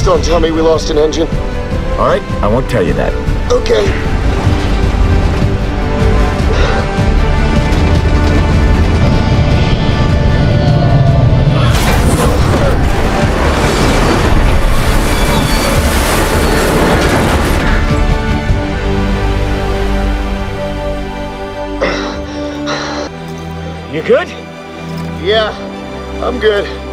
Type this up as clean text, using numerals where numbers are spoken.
don't tell me we lost an engine. All right, I won't tell you that. Okay. You good? Yeah, I'm good.